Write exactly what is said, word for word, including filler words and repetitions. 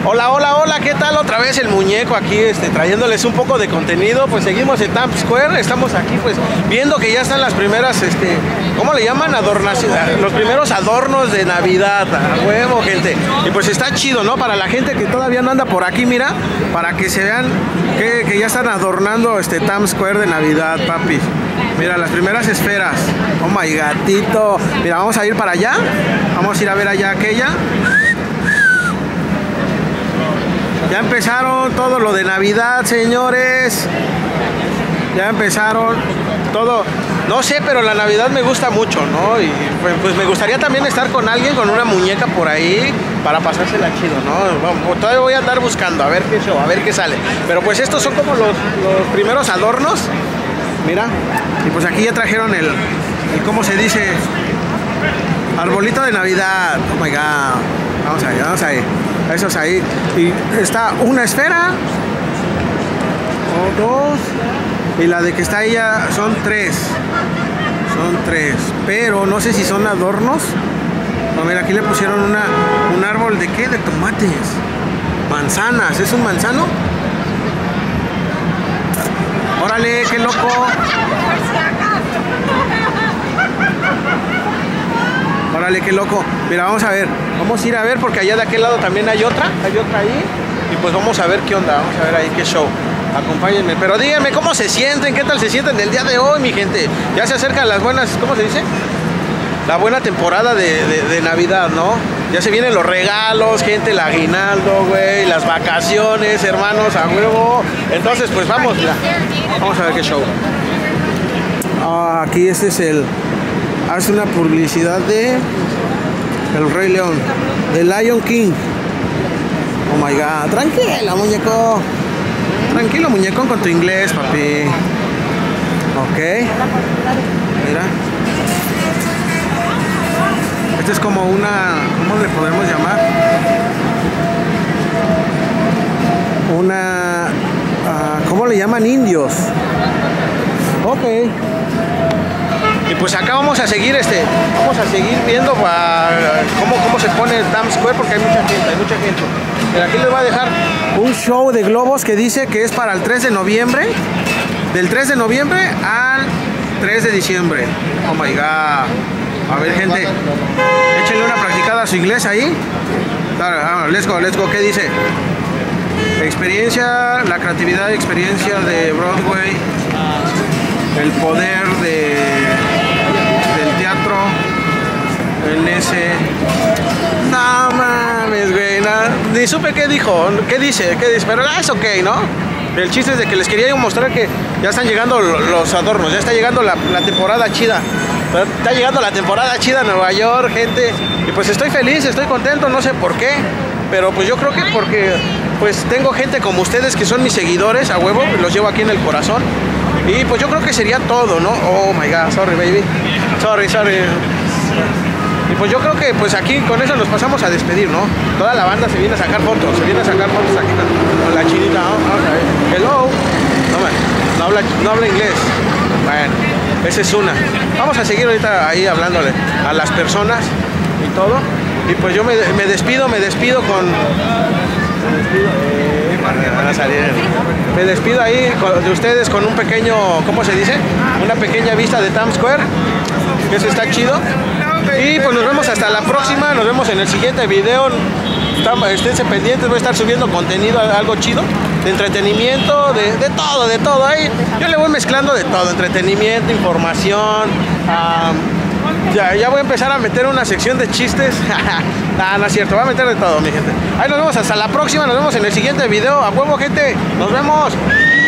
Hola, hola, hola, ¿qué tal? Otra vez el muñeco aquí, este, trayéndoles un poco de contenido. Pues seguimos en Times Square, estamos aquí pues viendo que ya están las primeras, este, ¿cómo le llaman? Adornación, los primeros adornos de Navidad, a huevo, gente. Y pues está chido, ¿no? Para la gente que todavía no anda por aquí, mira, para que se vean que, que ya están adornando este Times Square de Navidad, papi. Mira, las primeras esferas. Oh my gatito. Mira, vamos a ir para allá. Vamos a ir a ver allá aquella. Ya empezaron todo lo de Navidad, señores. Ya empezaron todo. No sé, pero la Navidad me gusta mucho, ¿no? Y pues, pues me gustaría también estar con alguien, con una muñeca por ahí, para pasársela chido, ¿no? Todavía voy a andar buscando, a ver qué show, a ver qué sale. Pero pues estos son como los, los primeros adornos. Mira. Y pues aquí ya trajeron el, el, ¿cómo se dice? Arbolito de Navidad. Oh my God. Vamos ahí, vamos ahí. Eso es ahí. Y está una esfera. O dos. Y la de que está ahí ya son tres. Son tres. Pero no sé si son adornos. No, mira, aquí le pusieron una, un árbol de ¿qué? De tomates. Manzanas. ¿Es un manzano? Órale, qué loco. Órale, qué loco. Mira, vamos a ver. Vamos a ir a ver porque allá de aquel lado también hay otra. Hay otra ahí. Y pues vamos a ver qué onda. Vamos a ver ahí qué show. Acompáñenme. Pero díganme cómo se sienten. ¿Qué tal se sienten el día de hoy, mi gente? Ya se acercan las buenas, ¿cómo se dice? La buena temporada de, de, de Navidad, ¿no? Ya se vienen los regalos, gente, el aguinaldo, güey, las vacaciones, hermanos, a huevo. Entonces, pues vamos, mira. Vamos a ver qué show. Ah, aquí este es el... Hace una publicidad de... El Rey León. De Lion King. Oh my God. Tranquilo, muñeco. Tranquilo, muñeco, con tu inglés, papi. Ok. Mira. Este es como una... ¿Cómo le podemos llamar? Una... Uh, ¿Cómo le llaman? Indios. Ok. Y pues acá vamos a seguir este... Vamos a seguir viendo uh, cómo, cómo se pone el Times Square porque hay mucha gente, hay mucha gente. Pero aquí les voy a dejar un show de globos que dice que es para el tres de noviembre. Del tres de noviembre al tres de diciembre. Oh my God. A ver, gente, échenle una practicada a su inglés ahí. Let's go, let's go. ¿Qué dice? Experiencia, la creatividad y experiencia de Broadway, el poder de, del teatro, el ese. No mames, güey, no, ni supe qué dijo, qué dice, qué dice, pero es ok, ¿no? El chiste es de que les quería mostrar que ya están llegando los adornos, ya está llegando la, la temporada chida. Está llegando la temporada chida en Nueva York, gente. Y pues estoy feliz, estoy contento, no sé por qué. Pero pues yo creo que porque pues tengo gente como ustedes que son mis seguidores, a huevo, los llevo aquí en el corazón. Y pues yo creo que sería todo, ¿no? Oh my God, sorry baby. Sorry, sorry. Y pues yo creo que pues aquí con eso nos pasamos a despedir, ¿no? Toda la banda se viene a sacar fotos, se viene a sacar fotos aquí con, con la chinita, ¿no? Vamos a ver. Hello. No, man, no, habla, no habla inglés. Bueno, esa es una. Vamos a seguir ahorita ahí hablándole a las personas y todo. Y pues yo me, me despido, me despido con... Me despido, eh, van a salir. Me despido ahí con, de ustedes con un pequeño, ¿cómo se dice? Una pequeña vista de Times Square. Que eso está chido. Y pues nos vemos hasta la próxima. Nos vemos en el siguiente video. Esténse pendientes, voy a estar subiendo contenido, algo chido, de entretenimiento, de, de todo, de todo. Ahí yo le voy mezclando de todo, entretenimiento, información. Um, ya, ya voy a empezar a meter una sección de chistes. Nah, no es cierto, voy a meter de todo, mi gente. Ahí nos vemos hasta la próxima, nos vemos en el siguiente video. A huevo, gente, nos vemos.